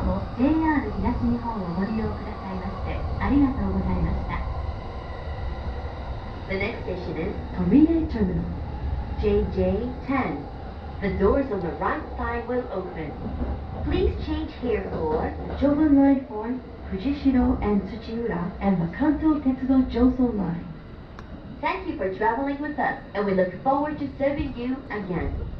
も JR 東日本をご利用くださいましてありがとうございました。The next station is Torine Terminal. JJ10. The doors on the right side will open. Please change here for Joban Line for Fujishiro and Tsuchiura and the Kanto Tetsudo Joso Line. Thank you for traveling with us, and we look forward to serving you again.